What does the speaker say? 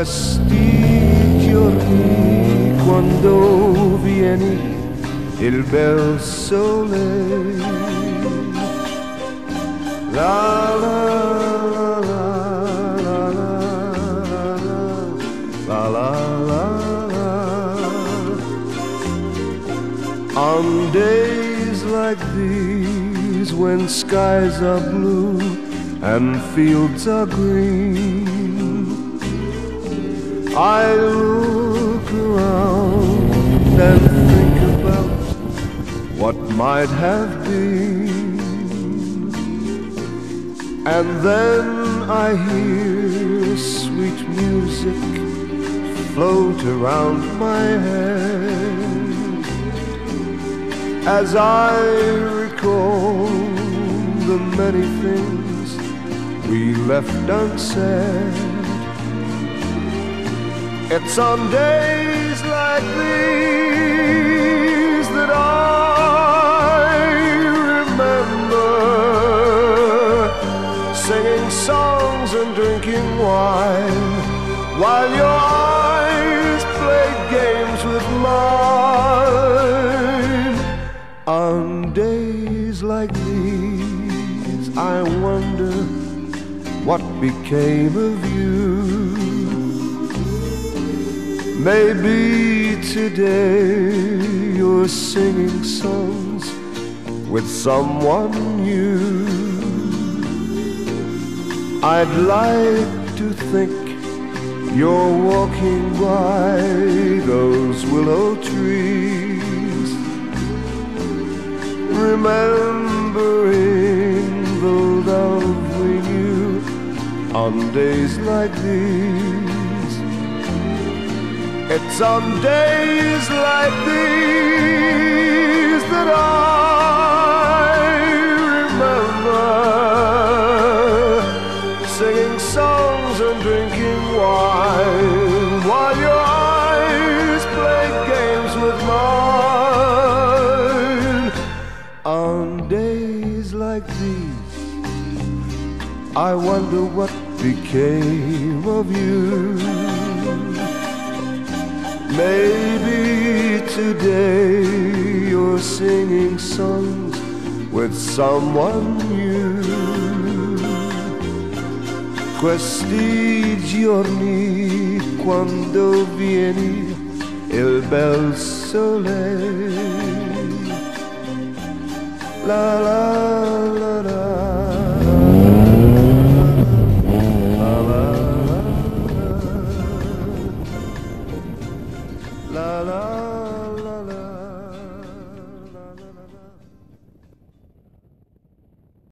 questi giorni quando vieni il bel sole. La la la la la la la la. On days like these when skies are blue and fields are green, I look around and think about what might have been. And then I hear sweet music float around my head as I recall the many things we left unsaid. It's on days like these that I remember singing songs and drinking wine while your eyes played games with mine. On days like these I wonder what became of you. Maybe today you're singing songs with someone new. I'd like to think you're walking by those willow trees, remembering the love we knew on days like these. It's on days like these that I remember singing songs and drinking wine while your eyes played games with mine. On days like these I wonder what became of you. Maybe today you're singing songs with someone new. Questi giorni quando vieni il bel sole. La la la la. La la